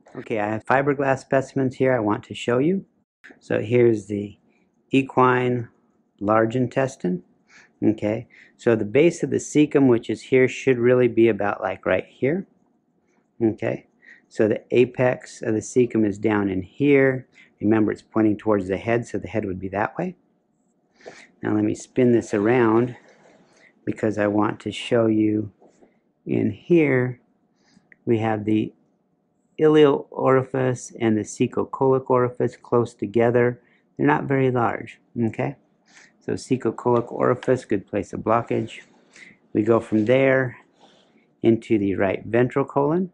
Okay, I have fiberglass specimens here I want to show you. So here's the equine large intestine. Okay, so the base of the cecum, which is here, should really be about like right here. Okay, so the apex of the cecum is down in here. Remember, it's pointing towards the head, so the head would be that way. Now let me spin this around because I want to show you in here we have the ileal orifice and the cecocolic orifice close together. They're not very large. Okay, so cecocolic orifice, good place of blockage. We go from there into the right ventral colon.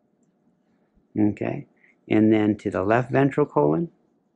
Okay, and then to the left ventral colon.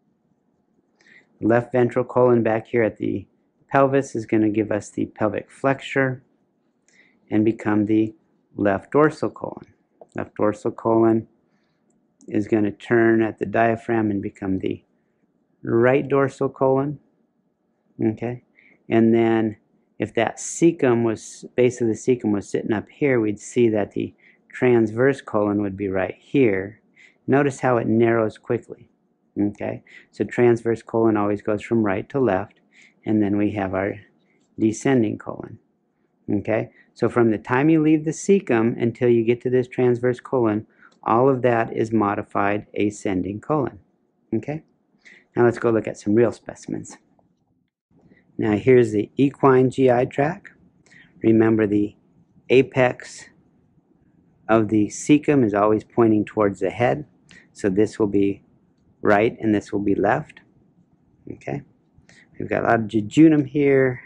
Left ventral colon back here at the pelvis is going to give us the pelvic flexure and become the left dorsal colon. Left dorsal colon is going to turn at the diaphragm and become the right dorsal colon. Okay, and then if that cecum was, base of the cecum was sitting up here, we'd see that the transverse colon would be right here. Notice how it narrows quickly. Okay, so transverse colon always goes from right to left, and then we have our descending colon. Okay, so from the time you leave the cecum until you get to this transverse colon, all of that is modified ascending colon. Okay, now let's go look at some real specimens. Now here's the equine GI tract. Remember, the apex of the cecum is always pointing towards the head, so this will be right and this will be left. Okay, we've got a lot of jejunum here,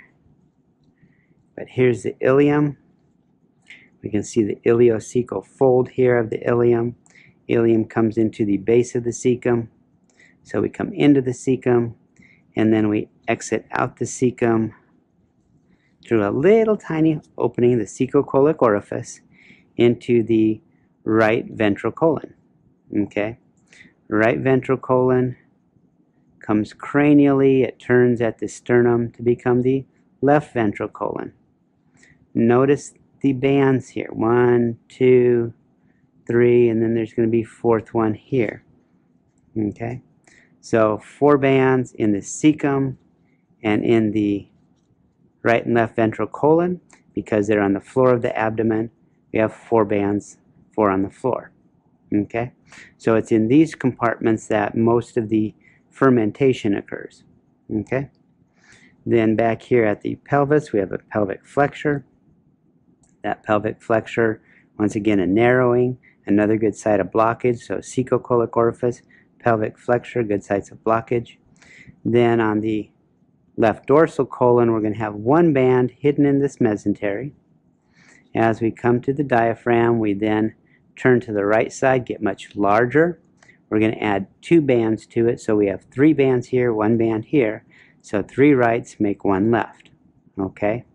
but here's the ileum. We can see the ileocecal fold here of the ileum. Ileum comes into the base of the cecum, so we come into the cecum and then we exit out the cecum through a little tiny opening, the cecocolic orifice, into the right ventral colon. Okay, right ventral colon comes cranially, it turns at the sternum to become the left ventral colon. Notice the bands here, 1, 2, 3, and then there's going to be fourth one here. Okay, so 4 bands in the cecum and in the right and left ventral colon. Because they're on the floor of the abdomen, we have 4 bands, 4 on the floor. Okay, so it's in these compartments that most of the fermentation occurs. Okay, then back here at the pelvis we have a pelvic flexure. That pelvic flexure, once again a narrowing, another good site of blockage, so cecocolic orifice, pelvic flexure, good sites of blockage. Then on the left dorsal colon we're going to have 1 band hidden in this mesentery. As we come to the diaphragm, we then turn to the right side, get much larger. We're going to add 2 bands to it, so we have 3 bands here, 1 band here. So 3 rights make 1 left. Okay?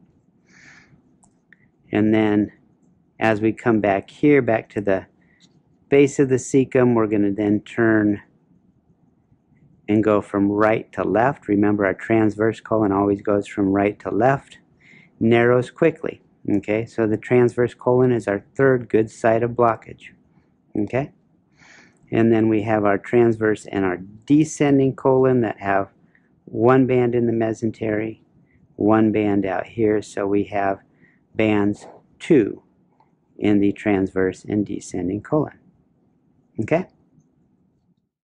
And then as we come back here, back to the base of the cecum, we're going to then turn and go from right to left. Remember, our transverse colon always goes from right to left. Narrows quickly. Okay, so the transverse colon is our 3rd good site of blockage. Okay, and then we have our transverse and our descending colon that have 1 band in the mesentery, 1 band out here, so we have bands 2 in the transverse and descending colon. Okay.